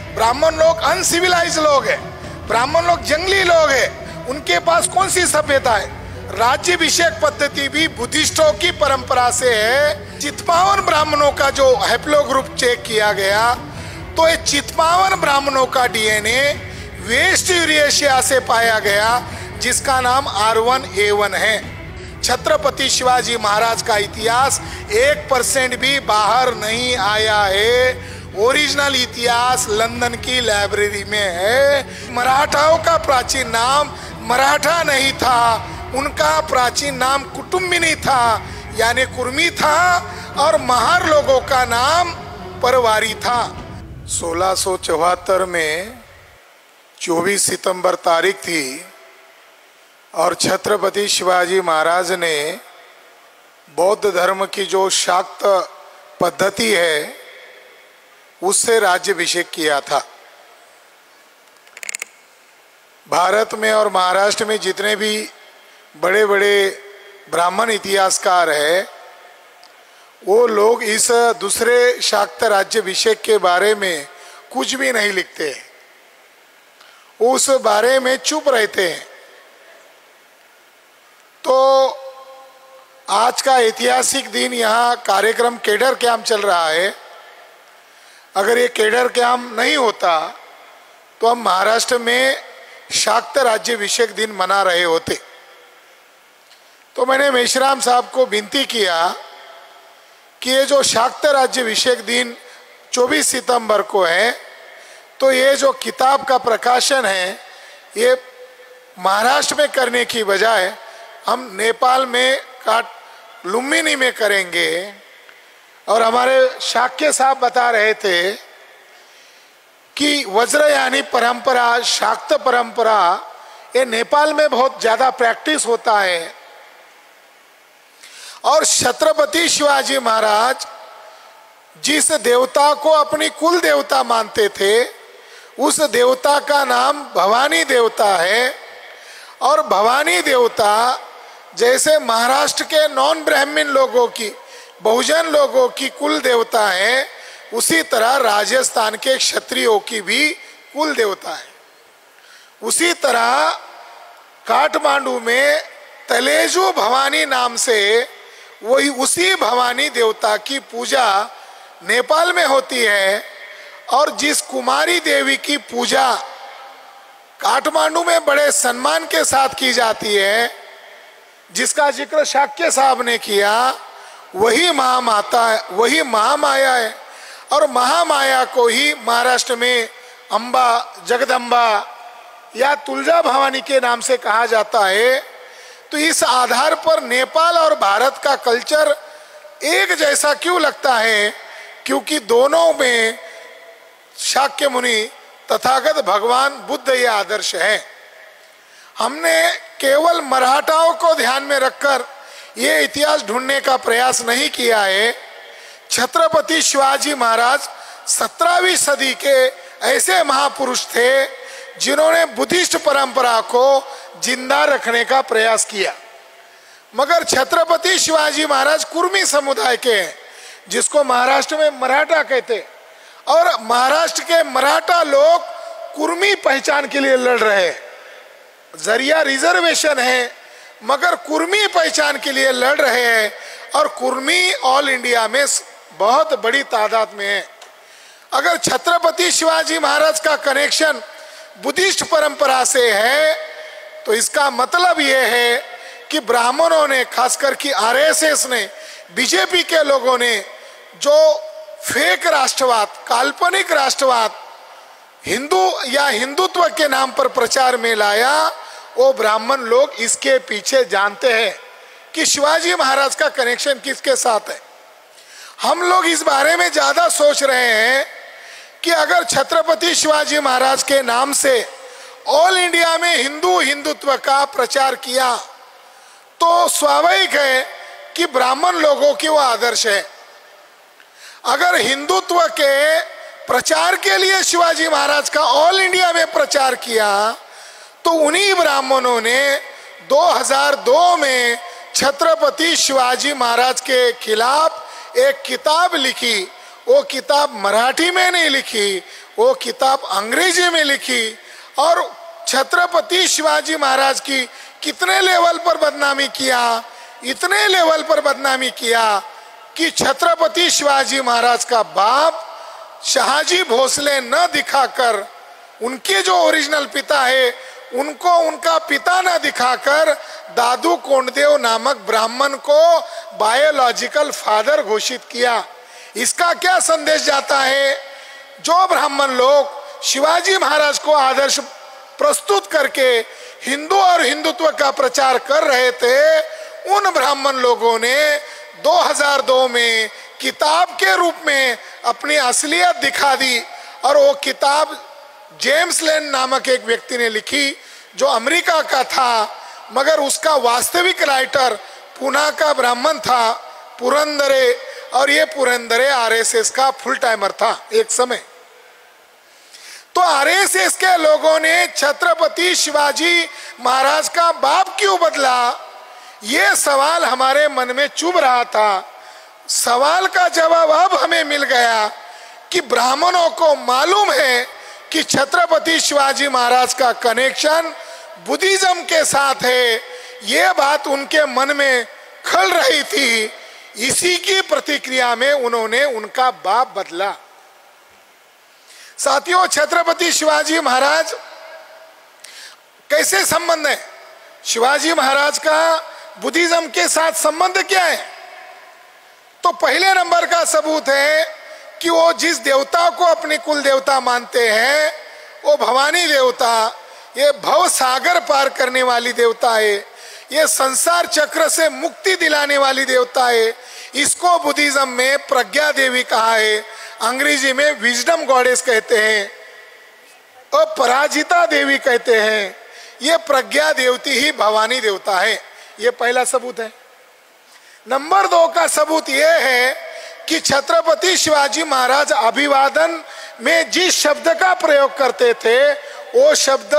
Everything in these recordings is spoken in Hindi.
ब्राह्मण लोग अनसिविलाइज लोग हैं, ब्राह्मण लोग जंगली लोग हैं, उनके पास कौन सी सभ्यता है। राज्याभिषेक पद्धति भी बुद्धिस्टों की परंपरा से है। चित्पावन ब्राह्मणों का जो हैप्लोग्रुप चेक किया गया तो ये चित्पावन ब्राह्मणों का डीएनए वेस्ट यूरेशिया से पाया गया, जिसका नाम R1A1 है। छत्रपति शिवाजी महाराज का इतिहास 1% भी बाहर नहीं आया है। ओरिजिनल इतिहास लंदन की लाइब्रेरी में है। मराठाओं का प्राचीन नाम मराठा नहीं था, उनका प्राचीन नाम कुटुंबिनी था, यानी कुर्मी था, और महार लोगों का नाम परवारी था। 1674 में 24 सितंबर तारीख थी और छत्रपति शिवाजी महाराज ने बौद्ध धर्म की जो शाक्त पद्धति है उससे राज्याभिषेक किया था। भारत में और महाराष्ट्र में जितने भी बड़े बड़े ब्राह्मण इतिहासकार हैं वो लोग इस दूसरे शाक्त राज्याभिषेक के बारे में कुछ भी नहीं लिखते, उस बारे में चुप रहते हैं। तो आज का ऐतिहासिक दिन यहाँ कार्यक्रम केडर कैंप चल रहा है। अगर ये केडर कैंप नहीं होता तो हम महाराष्ट्र में शाक्त राज्याभिषेक दिन मना रहे होते। तो मैंने मेश्राम साहब को विनती किया कि ये जो शाक्त राज्याभिषेक दिन 24 सितंबर को है, तो ये जो किताब का प्रकाशन है ये महाराष्ट्र में करने की बजाय हम नेपाल में लुम्बिनी में करेंगे। और हमारे शाक्य साहब बता रहे थे कि वज्रयानी परंपरा, शाक्त परंपरा, ये नेपाल में बहुत ज्यादा प्रैक्टिस होता है। और छत्रपति शिवाजी महाराज जिस देवता को अपनी कुल देवता मानते थे उस देवता का नाम भवानी देवता है। और भवानी देवता जैसे महाराष्ट्र के नॉन ब्राह्मण लोगों की, बहुजन लोगों की कुल देवता है, उसी तरह राजस्थान के क्षत्रियों की भी कुल देवता है। उसी तरह काठमांडू में तलेजू भवानी नाम से वही उसी भवानी देवता की पूजा नेपाल में होती है। और जिस कुमारी देवी की पूजा काठमांडू में बड़े सम्मान के साथ की जाती है, जिसका जिक्र शाक्य साहब ने किया, वही महामाता है, वही महामाया है। और महामाया को ही महाराष्ट्र में अंबा, जगदम्बा या तुलजा भवानी के नाम से कहा जाता है। तो इस आधार पर नेपाल और भारत का कल्चर एक जैसा क्यों लगता है? क्योंकि दोनों में शाक्य मुनि, तथागत भगवान बुद्ध ये आदर्श है। हमने केवल मराठाओं को ध्यान में रखकर ये इतिहास ढूंढने का प्रयास नहीं किया है। छत्रपति शिवाजी महाराज 17वीं सदी के ऐसे महापुरुष थे जिन्होंने बुद्धिस्ट परंपरा को जिंदा रखने का प्रयास किया। मगर छत्रपति शिवाजी महाराज कुर्मी समुदाय के हैं, जिसको महाराष्ट्र में मराठा कहते, और महाराष्ट्र के मराठा लोग कुर्मी पहचान के लिए लड़ रहे हैं। जरिया रिजर्वेशन है मगर कुर्मी पहचान के लिए लड़ रहे हैं। और कुर्मी ऑल इंडिया में बहुत बड़ी तादाद में है। अगर छत्रपति शिवाजी महाराज का कनेक्शन बुद्धिस्ट परंपरा से है तो इसका मतलब यह है कि ब्राह्मणों ने, खासकर कि आरएसएस ने, बीजेपी के लोगों ने जो फेक राष्ट्रवाद, काल्पनिक राष्ट्रवाद हिंदू या हिंदुत्व के नाम पर प्रचार में लाया, वो ब्राह्मण लोग इसके पीछे जानते हैं कि शिवाजी महाराज का कनेक्शन किसके साथ है। हम लोग इस बारे में ज्यादा सोच रहे हैं कि अगर छत्रपति शिवाजी महाराज के नाम से ऑल इंडिया में हिंदुत्व का प्रचार किया तो स्वाभाविक है कि ब्राह्मण लोगों की वो आदर्श है। अगर हिंदुत्व के प्रचार के लिए शिवाजी महाराज का ऑल इंडिया में प्रचार किया तो उन्हीं ब्राह्मणों ने 2002 में छत्रपति शिवाजी महाराज के खिलाफ एक किताब लिखी। वो किताब मराठी में नहीं लिखी, वो किताब अंग्रेजी में लिखी और छत्रपति शिवाजी महाराज की कितने लेवल पर बदनामी किया, इतने लेवल पर बदनामी किया कि छत्रपति शिवाजी महाराज का बाप शहाजी भोसले न दिखाकर, उनके जो ओरिजिनल पिता है उनको उनका पिता न दिखाकर दादू कोंडदेव नामक ब्राह्मण को बायोलॉजिकल फादर घोषित किया। इसका क्या संदेश जाता है? जो ब्राह्मण लोग शिवाजी महाराज को आदर्श प्रस्तुत करके हिंदू और हिंदुत्व का प्रचार कर रहे थे, उन ब्राह्मण लोगों ने 2002 में किताब के रूप में अपनी असलियत दिखा दी। और वो किताब जेम्स लेन नामक एक व्यक्ति ने लिखी जो अमेरिका का था, मगर उसका वास्तविक राइटर पुणे का ब्राह्मण था, पुरंदरे। और ये पुरंदरे आरएसएस का फुल टाइमर था एक समय। तो आरएसएस के लोगों ने छत्रपति शिवाजी महाराज का बाप क्यों बदला, ये सवाल हमारे मन में चुभ रहा था। सवाल का जवाब अब हमें मिल गया कि ब्राह्मणों को मालूम है कि छत्रपति शिवाजी महाराज का कनेक्शन बुद्धिज्म के साथ है। ये बात उनके मन में खल रही थी, इसी की प्रतिक्रिया में उन्होंने उनका बाप बदला। साथियों, छत्रपति शिवाजी महाराज कैसे संबंध है? शिवाजी महाराज का बुद्धिज्म के साथ संबंध क्या है? तो पहले नंबर का सबूत है कि वो जिस देवता को अपनी कुल देवता मानते हैं वो भवानी देवता, ये भव सागर पार करने वाली देवता है, ये संसार चक्र से मुक्ति दिलाने वाली देवता है। इसको बुद्धिज्म में प्रज्ञा देवी कहा है, अंग्रेजी में विजडम गॉडेस कहते हैं, अपराजिता देवी कहते हैं। ये प्रज्ञा देवती ही भवानी देवता है। ये पहला सबूत है। नंबर 2 का सबूत यह है कि छत्रपति शिवाजी महाराज अभिवादन में जिस शब्द का प्रयोग करते थे वो शब्द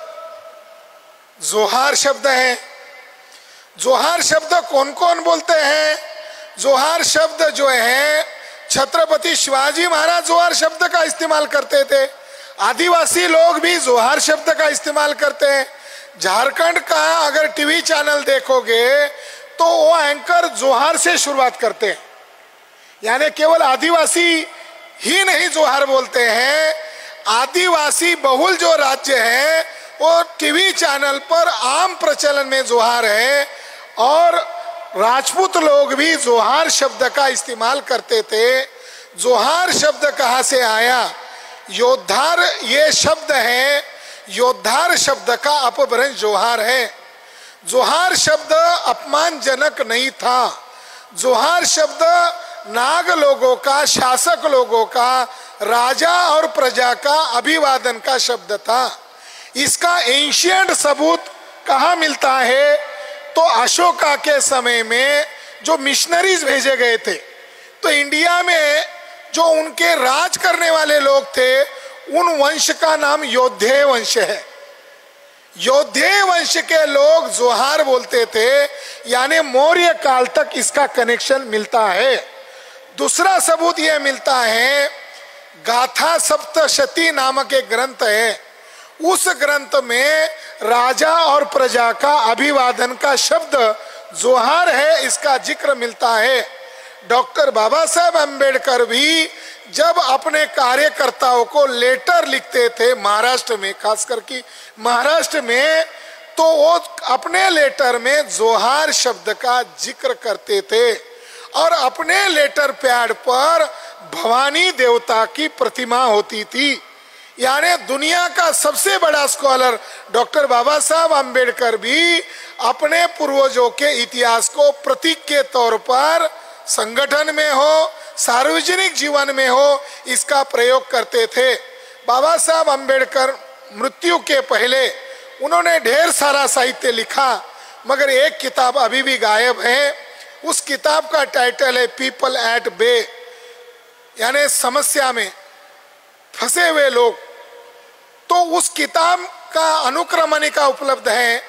जोहार शब्द है। जोहार शब्द कौन कौन बोलते हैं? जोहार शब्द जो है छत्रपति शिवाजी महाराज जोहार शब्द का इस्तेमाल करते थे। आदिवासी लोग भी जोहार शब्द का इस्तेमाल करते हैं। झारखंड का अगर टीवी चैनल देखोगे तो वो एंकर जोहार से शुरुआत करते हैं, यानी केवल आदिवासी ही नहीं जोहार बोलते हैं। आदिवासी बहुल जो राज्य है वो टीवी चैनल पर आम प्रचलन में जोहार है, और राजपूत लोग भी जोहार शब्द का इस्तेमाल करते थे। जोहार शब्द कहाँ से आया? योद्धार ये शब्द है, योद्धार शब्द का अपभ्रंश जोहार है। जोहार शब्द अपमानजनक नहीं था। जोहार शब्द नाग लोगों का, शासक लोगों का, राजा और प्रजा का अभिवादन का शब्द था। इसका एंशिएंट सबूत कहाँ मिलता है? तो अशोका के समय में जो मिशनरीज भेजे गए थे, तो इंडिया में जो उनके राज करने वाले लोग थे उन वंश का नाम योद्धे वंश है। योद्धे वंश के लोग जोहार बोलते थे, यानी मौर्य काल तक इसका कनेक्शन मिलता है। दूसरा सबूत यह मिलता है, गाथा सप्तशती नामक एक ग्रंथ है। उस ग्रंथ में राजा और प्रजा का अभिवादन का शब्द जोहार है, इसका जिक्र मिलता है। डॉक्टर बाबा साहेब अम्बेडकर भी जब अपने कार्यकर्ताओं को लेटर लिखते थे महाराष्ट्र में, खास करके महाराष्ट्र में, तो वो अपने लेटर में जोहार शब्द का जिक्र करते थे और अपने लेटर पैड पर भवानी देवता की प्रतिमा होती थी। यानी दुनिया का सबसे बड़ा स्कॉलर डॉक्टर बाबा साहब अम्बेडकर भी अपने पूर्वजों के इतिहास को प्रतीक के तौर पर संगठन में हो, सार्वजनिक जीवन में हो, इसका प्रयोग करते थे। बाबा साहब अम्बेडकर मृत्यु के पहले उन्होंने ढेर सारा साहित्य लिखा, मगर एक किताब अभी भी गायब है। उस किताब का टाइटल है पीपल एट बे, यानी समस्या में फंसे हुए लोग। तो उस किताब का अनुक्रमणिका उपलब्ध है,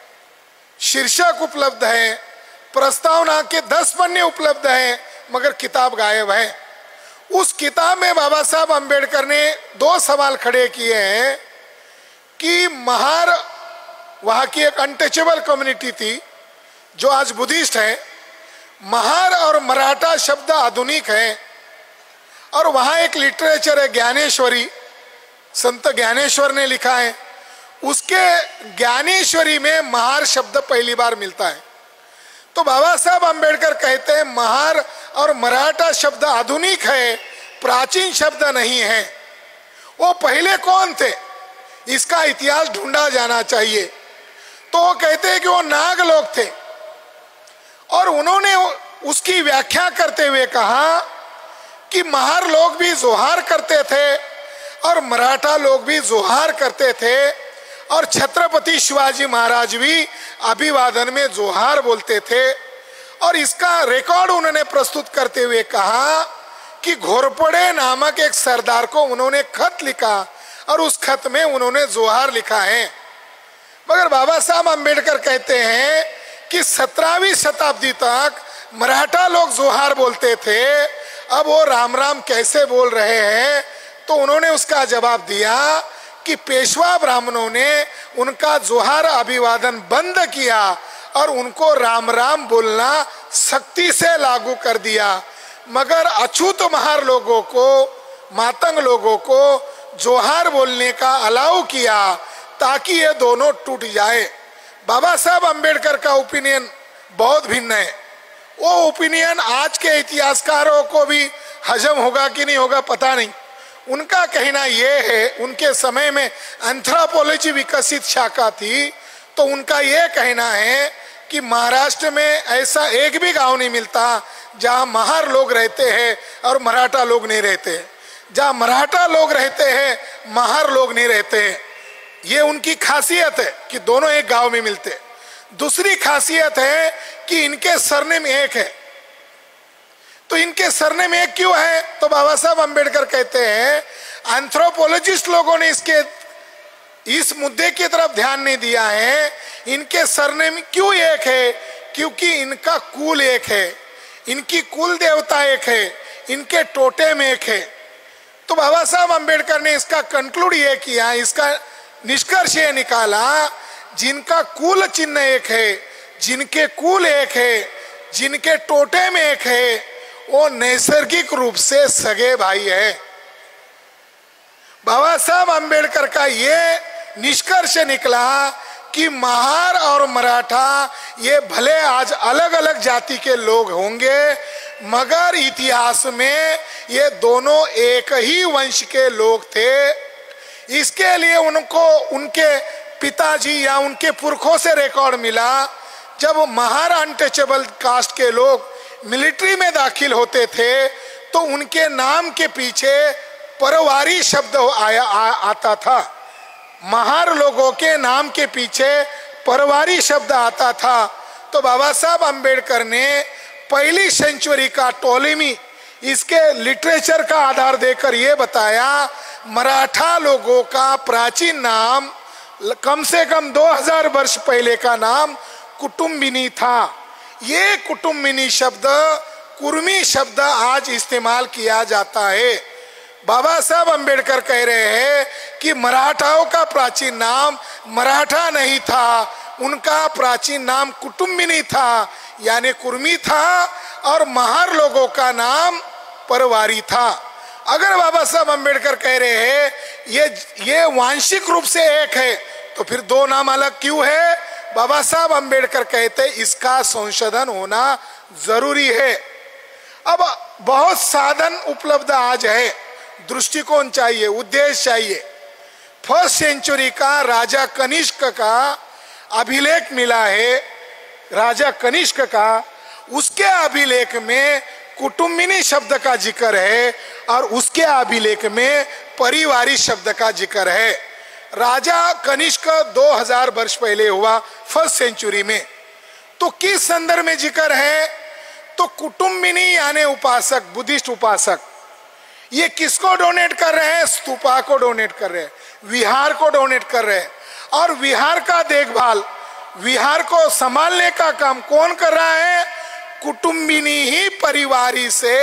शीर्षक उपलब्ध है, प्रस्तावना के 10 पन्ने उपलब्ध है, मगर किताब गायब है। उस किताब में बाबा साहब अंबेडकर ने दो सवाल खड़े किए हैं कि महार, वहां की एक अनटचेबल कम्युनिटी थी जो आज बुद्धिस्ट है, महार और मराठा शब्द आधुनिक है, और वहां एक लिटरेचर है ज्ञानेश्वरी, संत ज्ञानेश्वर ने लिखा है, उसके ज्ञानेश्वरी में महार शब्द पहली बार मिलता है। तो बाबा साहब अंबेडकर कहते हैं महार और मराठा शब्द आधुनिक है, प्राचीन शब्द नहीं है। वो पहले कौन थे, इसका इतिहास ढूंढा जाना चाहिए। तो वो कहते हैं कि वो नाग लोग थे, और उन्होंने उसकी व्याख्या करते हुए कहा कि महार लोग भी जोहार करते थे और मराठा लोग भी जोहार करते थे, और छत्रपति शिवाजी महाराज भी अभिवादन में जोहार बोलते थे। और इसका रिकॉर्ड उन्होंने प्रस्तुत करते हुए कहा कि घोरपड़े नामक एक सरदार को उन्होंने खत लिखा और उस खत में उन्होंने जोहार लिखा है। मगर बाबा साहब अंबेडकर कहते हैं कि 17वीं शताब्दी तक मराठा लोग जोहार बोलते थे, अब वो राम राम कैसे बोल रहे हैं। तो उन्होंने उसका जवाब दिया कि पेशवा ब्राह्मणों ने उनका जोहार अभिवादन बंद किया और उनको राम राम बोलना सख्ती से लागू कर दिया, मगर अछूत महार लोगों को, मातंग लोगों को जोहार बोलने का अलाउ किया ताकि ये दोनों टूट जाए। बाबा साहब अंबेडकर का ओपिनियन बहुत भिन्न है। वो ओपिनियन आज के इतिहासकारों को भी हजम होगा कि नहीं होगा पता नहीं। उनका कहना यह है, उनके समय में एंथ्रोपोलॉजी विकसित शाखा थी, तो उनका यह कहना है कि महाराष्ट्र में ऐसा एक भी गांव नहीं मिलता जहां महार लोग रहते हैं और मराठा लोग नहीं रहते, जहां मराठा लोग रहते हैं महार लोग नहीं रहते। ये उनकी खासियत है कि दोनों एक गांव में मिलते। दूसरी खासियत है कि इनके सरनेम एक है। तो इनके सरनेम एक क्यों है? तो बाबा साहब अंबेडकर कहते हैं एंथ्रोपोलॉजिस्ट लोगों ने इस मुद्दे की तरफ ध्यान नहीं दिया है। इनके सरनेम क्यों एक है? क्योंकि इनका कुल एक है, इनकी कुल देवता एक है, इनके टोटेम एक है। तो बाबा साहब अंबेडकर ने इसका कंक्लूड ये किया, इसका निष्कर्ष ये निकाला, जिनका कुल चिन्ह एक है, जिनके कुल एक है, जिनके टोटेम एक है, वो नैसर्गिक रूप से सगे भाई है। बाबा साहब अंबेडकर का ये निष्कर्ष निकला कि महार और मराठा ये भले आज अलग अलग जाति के लोग होंगे, मगर इतिहास में ये दोनों एक ही वंश के लोग थे। इसके लिए उनको उनके पिताजी या उनके पुरखों से रिकॉर्ड मिला, जब महार अनटचेबल कास्ट के लोग मिलिट्री में दाखिल होते थे तो उनके नाम के पीछे परवारी शब्द आता था। महार लोगों के नाम के पीछे परवारी शब्द आता था। तो बाबा साहब अंबेडकर ने पहली सेंचुरी का टोलेमी, इसके लिटरेचर का आधार देकर यह बताया, मराठा लोगों का प्राचीन नाम कम से कम 2000 वर्ष पहले का नाम कुटुम्बिनी था। ये कुटुम्बिनी शब्द कुर्मी शब्द आज इस्तेमाल किया जाता है। बाबा साहब अंबेडकर कह रहे हैं कि मराठाओं का प्राचीन नाम मराठा नहीं था, उनका प्राचीन नाम कुटुम्बिनी था, यानी कुर्मी था, और महार लोगों का नाम परवारी था। अगर बाबा साहब अंबेडकर कह रहे हैं ये वांशिक रूप से एक है, तो फिर दो नाम अलग क्यों है? बाबा साहब अंबेडकर कहते इसका संशोधन होना जरूरी है। अब बहुत साधन उपलब्ध आज है, दृष्टिकोण चाहिए, उद्देश्य चाहिए। फर्स्ट सेंचुरी का राजा कनिष्क का अभिलेख मिला है, राजा कनिष्क का, उसके अभिलेख में कुटुम्बिनी शब्द का जिक्र है और उसके अभिलेख में परिवारी शब्द का जिक्र है। राजा कनिष्क 2000 वर्ष पहले हुआ, फर्स्ट सेंचुरी में। तो किस संदर्भ में जिक्र है? तो कुटुम्बिनी यानी उपासक, बुद्धिस्ट उपासक, ये किसको डोनेट कर रहे हैं? स्तूपा को डोनेट कर रहे हैं, विहार को डोनेट कर रहे हैं। और विहार का देखभाल, विहार को संभालने का काम कौन कर रहा है? कुटुम्बिनी ही परिवारी से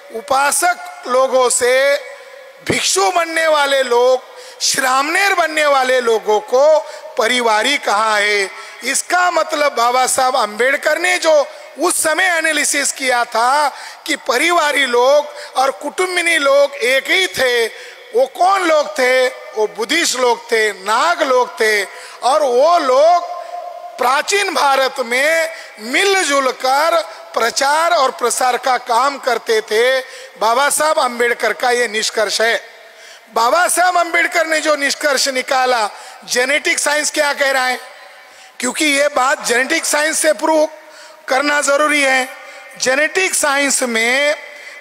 उपासक लोगों से भिक्षु बनने वाले लोग, श्रामणेर बनने वाले लोगों को परिवारी कहा है। इसका मतलब बाबा साहब अंबेडकर ने जो उस समय एनालिसिस किया था कि परिवारी लोग और कुटुंबिनी लोग एक ही थे। वो कौन लोग थे? वो बुद्धिस्ट लोग थे, नाग लोग थे, और वो लोग प्राचीन भारत में मिलजुल कर प्रचार और प्रसार का काम करते थे। बाबा साहब अंबेडकर का ये निष्कर्ष है। बाबा साहब अंबेडकर ने जो निष्कर्ष निकाला, जेनेटिक साइंस क्या कह रहा है, क्योंकि ये बात जेनेटिक साइंस से प्रूव करना जरूरी है। जेनेटिक साइंस में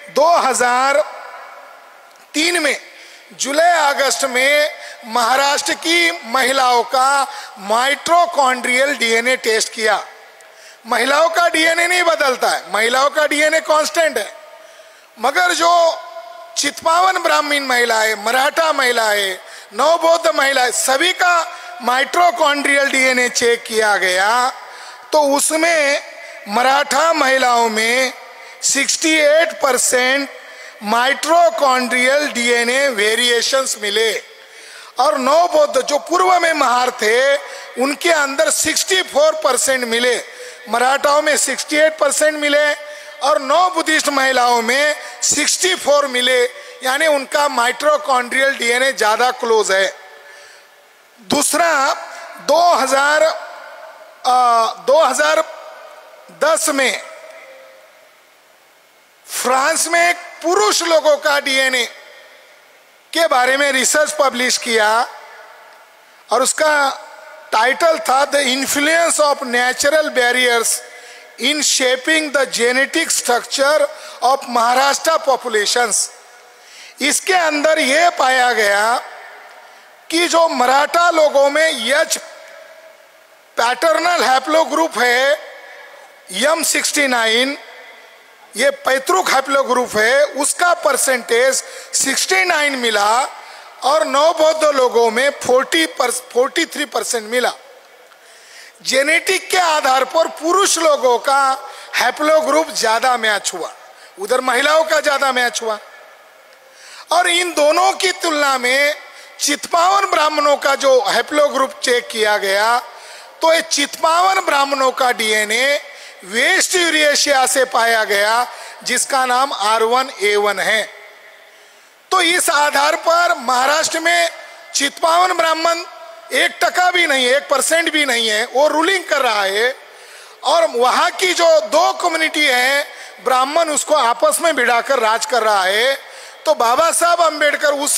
2003 में जुलाई अगस्त में महाराष्ट्र की महिलाओं का माइटोकॉन्ड्रियल डीएनए टेस्ट किया। महिलाओं का डीएनए नहीं बदलता है, महिलाओं का डीएनए कांस्टेंट है, मगर जो चित्पावन ब्राह्मण महिलाएं, मराठा महिलाएं, नवबौद्ध महिलाएं, सभी का माइटोकॉन्ड्रियल डीएनए चेक किया गया तो उसमें मराठा महिलाओं में 68% माइटोकॉन्ड्रियल डीएनए वेरिएशंस मिले, और नवबौद्ध जो पूर्व में महार थे उनके अंदर 64% मिले। मराठाओं में 68% मिले और नौ बुद्धिस्ट महिलाओं में 64 मिले, यानी उनका माइटोकॉन्ड्रियल डीएनए ज्यादा क्लोज है। दूसरा 2010 में फ्रांस में एक पुरुष लोगों का डीएनए के बारे में रिसर्च पब्लिश किया, और उसका टाइटल था the influence of natural barriers in shaping the genetic structure of Maharashtra populations. इसके अंदर यह पाया गया कि जो मराठा लोगों में एच पैटर्नल हैप्लो ग्रुप है M69, ये पैतृक हैप्लो ग्रुप है, उसका परसेंटेज 69 मिला, और नवबौद्ध लोगों में 43% मिला। जेनेटिक के आधार पर पुरुष लोगों का हैप्लो ग्रुप ज्यादा मैच हुआ, उधर महिलाओं का ज्यादा मैच हुआ। और इन दोनों की तुलना में चित्पावन ब्राह्मणों का जो हैप्लो ग्रुप चेक किया गया तो ये चित्पावन ब्राह्मणों का डीएनए वेस्ट यूरेशिया से पाया गया, जिसका नाम R1A1 है। तो इस आधार पर महाराष्ट्र में चित्पावन ब्राह्मण 1% भी नहीं है, 1% भी नहीं है, वो रूलिंग कर रहा है। और वहां की जो दो कम्युनिटी है ब्राह्मण, उसको आपस में भिड़ाकर राज कर रहा है। तो बाबा साहब अंबेडकर उस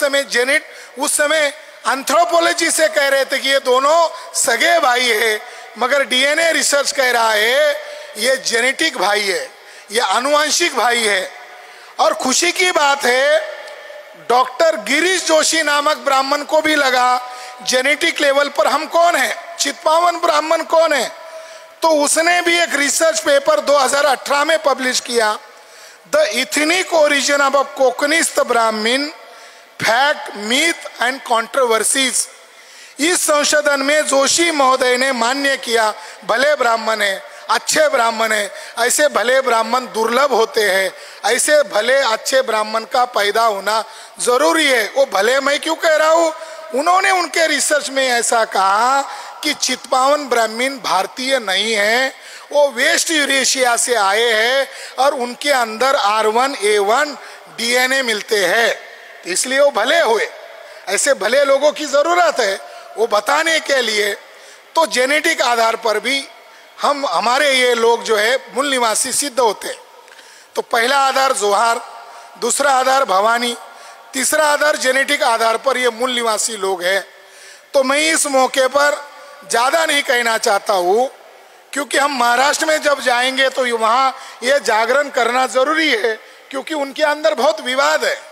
समय एंथ्रोपोलॉजी से कह रहे थे कि ये दोनों सगे भाई है, मगर डीएनए रिसर्च कह रहा है ये जेनेटिक भाई है, ये आनुवंशिक भाई है। और खुशी की बात है डॉक्टर गिरीश जोशी नामक ब्राह्मण को भी लगा जेनेटिक लेवल पर हम कौन है, चित्पावन ब्राह्मण कौन है। तो उसने भी एक रिसर्च पेपर 2018 में पब्लिश किया, the ethnic origin of Kokanastha Brahmin fact myth and controversies. इस संशोधन में जोशी महोदय ने मान्य किया भले ब्राह्मण है, अच्छे ब्राह्मण है, ऐसे भले ब्राह्मण दुर्लभ होते हैं, ऐसे भले अच्छे ब्राह्मण का पैदा होना जरूरी है। वो भले मैं क्यों कह रहा हूं, उन्होंने उनके रिसर्च में ऐसा कहा कि चित्पावन ब्राह्मण भारतीय नहीं है, वो वेस्ट यूरेशिया से आए हैं और उनके अंदर R1A1 डीएनए मिलते हैं, इसलिए वो भले हुए। ऐसे भले लोगों की जरूरत है वो बताने के लिए। तो जेनेटिक आधार पर भी हमारे ये लोग जो है मूल निवासी सिद्ध होते। तो पहला आधार जोहार, दूसरा आधार भवानी, तीसरा आधार जेनेटिक आधार पर ये मूल निवासी लोग हैं। तो मैं इस मौके पर ज्यादा नहीं कहना चाहता हूँ, क्योंकि हम महाराष्ट्र में जब जाएंगे तो वहाँ ये जागरण करना जरूरी है, क्योंकि उनके अंदर बहुत विवाद है।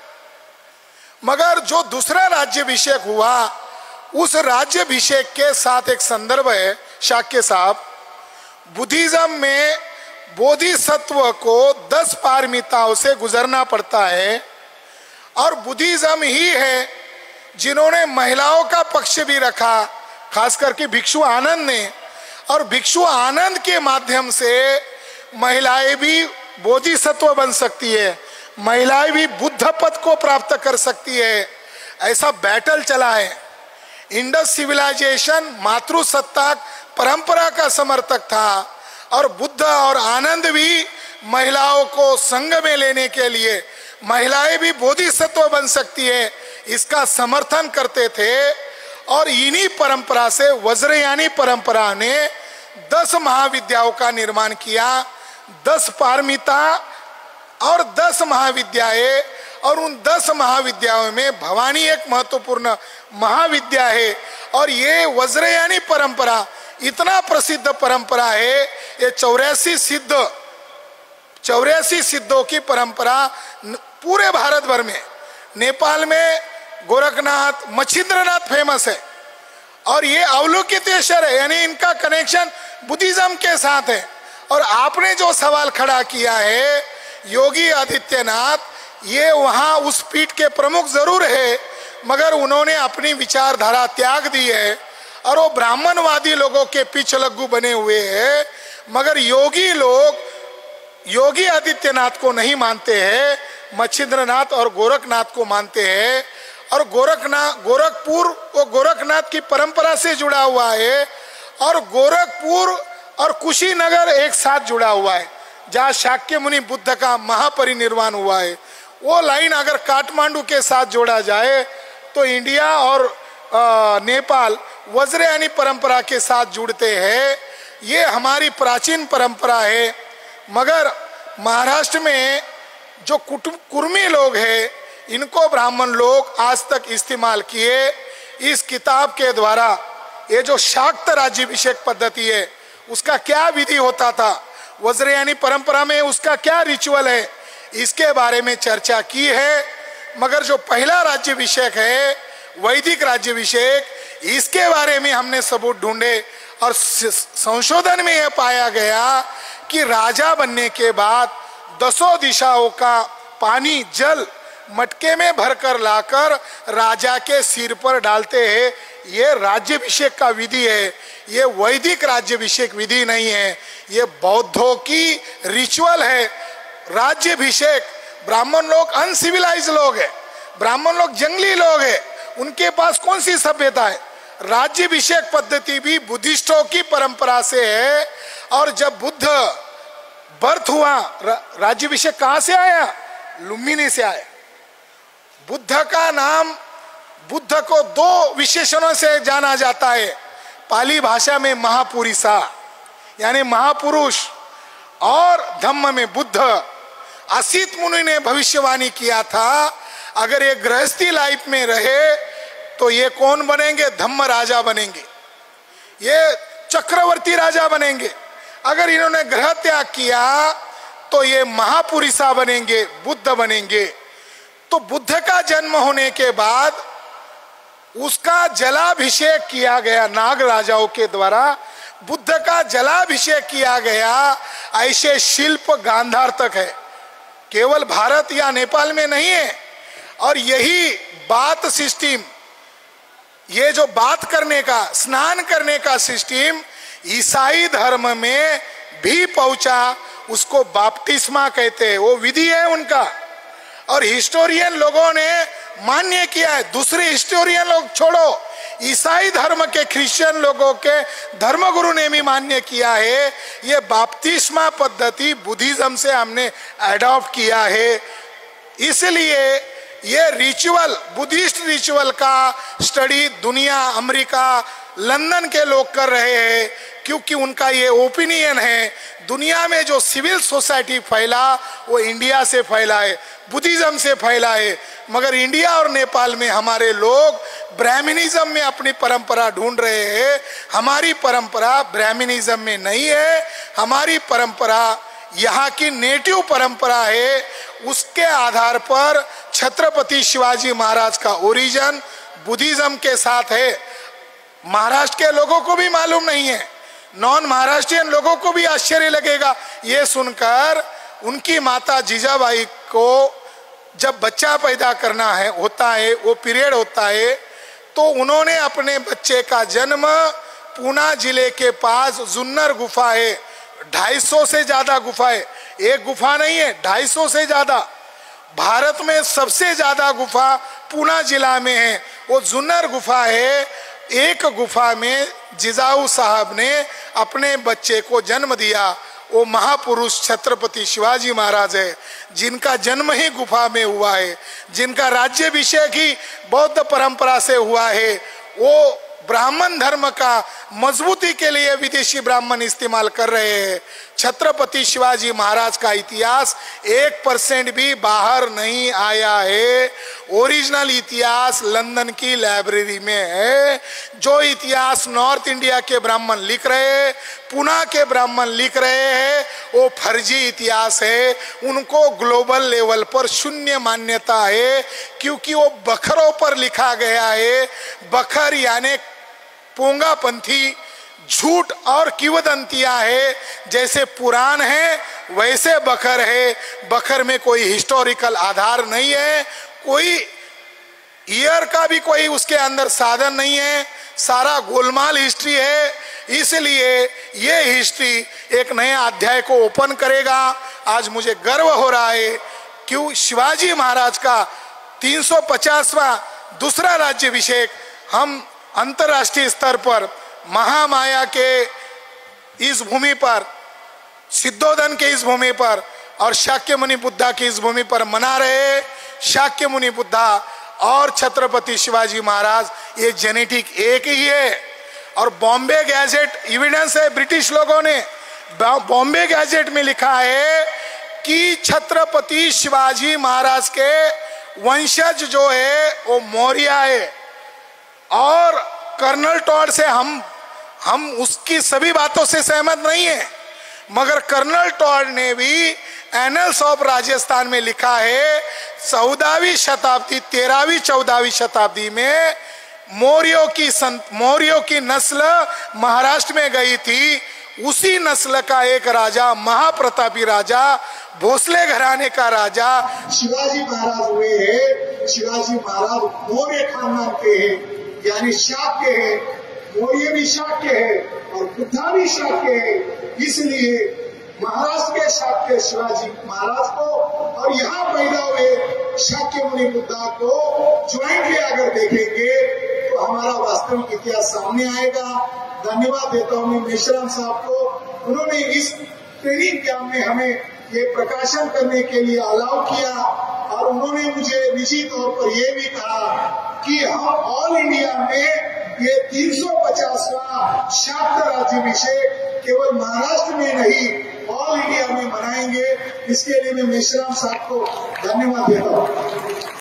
मगर जो दूसरा राज्याभिषेक हुआ, उस राज्याभिषेक के साथ एक संदर्भ है शाक्य साहब। बुद्धिज्म में बोधिसत्व को 10 पारमिताओं से गुजरना पड़ता है, और बुद्धिज्म ही है जिन्होंने महिलाओं का पक्ष भी रखा, खास करके भिक्षु आनंद ने। और भिक्षु आनंद के माध्यम से महिलाएं भी बोधिसत्व बन सकती है, महिलाएं भी बुद्ध पद को प्राप्त कर सकती है, ऐसा बैटल चला है। इंडस सिविलाइजेशन मातृसत्ताक परंपरा का समर्थक था और बुद्ध और आनंद भी महिलाओं को संग में लेने के लिए, महिलाएं भी बोधिसत्व बन सकती है, इसका समर्थन करते थे। और इन्हीं परंपरा से वज्रयानी परंपरा ने 10 महाविद्याओं का निर्माण किया, 10 पारमिता और 10 महाविद्याएं, और उन 10 महाविद्याओं में भवानी एक महत्वपूर्ण महाविद्या है। और ये वज्रयानी परंपरा इतना प्रसिद्ध परंपरा है, ये 84 सिद्धों की परंपरा पूरे भारत भर में। नेपाल में गोरखनाथ, मच्छिंद्रनाथ फेमस है, और ये अवलोकितेश्वर है, यानी इनका कनेक्शन बुद्धिज्म के साथ है। और आपने जो सवाल खड़ा किया है योगी आदित्यनाथ, ये वहाँ उस पीठ के प्रमुख जरूर है, मगर उन्होंने अपनी विचारधारा त्याग दी है और वो ब्राह्मणवादी लोगों के पिछलग्गू बने हुए हैं। मगर योगी लोग योगी आदित्यनाथ को नहीं मानते हैं, मच्छिंद्रनाथ और गोरखनाथ को मानते हैं। और गोरखपुर वो गोरखनाथ की परंपरा से जुड़ा हुआ है, और गोरखपुर और कुशीनगर एक साथ जुड़ा हुआ है, जहाँ शाक्य मुनि बुद्ध का महापरिनिर्वाण हुआ है। वो लाइन अगर काठमांडू के साथ जोड़ा जाए तो इंडिया और नेपाल वज्रयानी परंपरा के साथ जुड़ते हैं। ये हमारी प्राचीन परंपरा है। मगर महाराष्ट्र में जो कुर्मी लोग हैं, इनको ब्राह्मण लोग आज तक इस्तेमाल किए। इस किताब के द्वारा ये जो शाक्त राज्याभिषेक पद्धति है, उसका क्या विधि होता था, वज्रयानी परंपरा में उसका क्या रिचुअल है, इसके बारे में चर्चा की है। मगर जो पहला राज्याभिषेक है, वैदिक राज्याभिषेक, इसके बारे में हमने सबूत ढूंढे और संशोधन में यह पाया गया कि राजा बनने के बाद 10 दिशाओं का पानी जल मटके में भरकर लाकर राजा के सिर पर डालते हैं। ये राज्याभिषेक का विधि है, ये वैदिक राज्याभिषेक विधि नहीं है, ये बौद्धों की रिचुअल है। राज्याभिषेक, ब्राह्मण लोग अनसिविलाइज लोग हैं, ब्राह्मण लोग जंगली लोग हैं, उनके पास कौन सी सभ्यता है। राज्याभिषेक पद्धति भी बुद्धिस्टों की परंपरा से है। और जब बुद्ध बर्थ हुआ, राज्याभिषेक कहां से आया? लुम्बिनी से आया। बुद्ध का नाम, बुद्ध को 2 विशेषणों से जाना जाता है। पाली भाषा में महापुरुषा यानी महापुरुष, और धम्म में बुद्ध। असित मुनि ने भविष्यवाणी किया था, अगर ये गृहस्थी लाइफ में रहे तो ये कौन बनेंगे? धम्म राजा बनेंगे, ये चक्रवर्ती राजा बनेंगे। अगर इन्होंने ग्रह त्याग किया तो ये महापुरुषा बनेंगे, बुद्ध बनेंगे। तो बुद्ध का जन्म होने के बाद उसका जलाभिषेक किया गया, नाग राजाओं के द्वारा बुद्ध का जलाभिषेक किया गया। ऐसे शिल्प गांधार तक है, केवल भारत या नेपाल में नहीं है। और यही बात सिस्टम, ये जो बात करने का, स्नान करने का सिस्टम ईसाई धर्म में भी पहुंचा, उसको बपतिस्मा कहते हैं, वो विधि है उनका। और हिस्टोरियन लोगों ने मान्य किया है, दूसरे हिस्टोरियन लोग छोड़ो, ईसाई धर्म के क्रिश्चियन लोगों के धर्मगुरु ने भी मान्य किया है। ये बपतिस्मा पद्धति बुद्धिज्म से हमने अडॉप्ट किया है। इसलिए ये रिचुअल, बुद्धिस्ट रिचुअल का स्टडी दुनिया, अमेरिका, लंदन के लोग कर रहे हैं, क्योंकि उनका ये ओपिनियन है दुनिया में जो सिविल सोसाइटी फैला वो इंडिया से फैला है, बुद्धिज्म से फैला है। मगर इंडिया और नेपाल में हमारे लोग ब्राह्मणिज्म में अपनी परंपरा ढूंढ रहे हैं। हमारी परंपरा ब्राह्मणिज्म में नहीं है, हमारी परंपरा यहाँ की नेटिव परंपरा है। उसके आधार पर छत्रपति शिवाजी महाराज का ओरिजिन बुद्धिज्म के साथ है। महाराष्ट्र के लोगों को भी मालूम नहीं है, नॉन महाराष्ट्रियन लोगों को भी आश्चर्य लगेगा ये सुनकर। उनकी माता जीजाबाई को जब बच्चा पैदा करना है, होता है, वो पीरियड होता है, तो उन्होंने अपने बच्चे का जन्म पूना जिले के पास जुन्नर गुफा है, 250 से ज्यादा गुफा है, एक गुफा नहीं है, 250 से ज्यादा, भारत में सबसे ज्यादा गुफा पूना जिला में है, वो जुन्नर गुफा है। एक गुफा में जिजाऊ साहब ने अपने बच्चे को जन्म दिया। वो महापुरुष छत्रपति शिवाजी महाराज है, जिनका जन्म ही गुफा में हुआ है, जिनका राज्याभिषेक ही बौद्ध परंपरा से हुआ है। वो ब्राह्मण धर्म का मजबूती के लिए विदेशी ब्राह्मण इस्तेमाल कर रहे हैं। छत्रपति शिवाजी महाराज का इतिहास 1% भी बाहर नहीं आया है। ओरिजिनल इतिहास लंदन की लाइब्रेरी में है। जो इतिहास नॉर्थ इंडिया के ब्राह्मण लिख रहे हैं, पुणे के ब्राह्मण लिख रहे हैं, वो फर्जी इतिहास है। उनको ग्लोबल लेवल पर शून्य मान्यता है, क्योंकि वो बखरों पर लिखा गया है। बखर यानी पोंगापंथी झूठ और किंवदंतियां है। जैसे पुराण है वैसे बखर है। बखर में कोई हिस्टोरिकल आधार नहीं है, कोई ईयर का भी कोई उसके अंदर साधन नहीं है। सारा गोलमाल हिस्ट्री है। इसलिए ये हिस्ट्री एक नए अध्याय को ओपन करेगा। आज मुझे गर्व हो रहा है कि शिवाजी महाराज का 350वां दूसरा राज्याभिषेक हम अंतर्राष्ट्रीय स्तर पर महामाया के इस भूमि पर, सिद्धोधन के इस भूमि पर और शाक्य मुनि बुद्धा की इस भूमि पर मना रहे। शाक्य मुनि बुद्धा और छत्रपति शिवाजी महाराज ये जेनेटिक एक ही है। और बॉम्बे गैजेट एविडेंस है, ब्रिटिश लोगों ने बॉम्बे गैजेट में लिखा है कि छत्रपति शिवाजी महाराज के वंशज जो है वो मौर्य है। और कर्नल टॉड से हम उसकी सभी बातों से सहमत नहीं है, मगर कर्नल टॉड ने भी एनल्स ऑफ राजस्थान में लिखा है 14वीं शताब्दी 13वीं 14वीं शताब्दी में मौर्यों की नस्ल महाराष्ट्र में गई थी। उसी नस्ल का एक राजा, महाप्रतापी राजा, भोसले घराने का राजा शिवाजी महाराज हुए हैं। शिवाजी महाराज मौर्य खानदान के हैं, यानी शाक्य है। मौर्य भी शाक्य है और बुद्धा भी शाक्य है। इसलिए महाराष्ट्र के शाक्य शिवाजी महाराज को और यहाँ पैदा हुए शाक्य मुनि बुद्धा को ज्वाइंटली अगर देखेंगे तो हमारा वास्तविक इतिहास सामने आएगा। धन्यवाद देता हूँ मैं मेश्राम साहब को, उन्होंने इस ट्रेनिंग कैंप में हमें ये प्रकाशन करने के लिए अलाउ किया। और उन्होंने मुझे निश्चित तौर पर यह भी कहा कि हम ऑल इंडिया में ये 350वां शाक्त राज्याभिषेक केवल महाराष्ट्र में नहीं ऑल इंडिया में मनाएंगे। इसके लिए मैं मेश्राम साहब को धन्यवाद देता हूँ।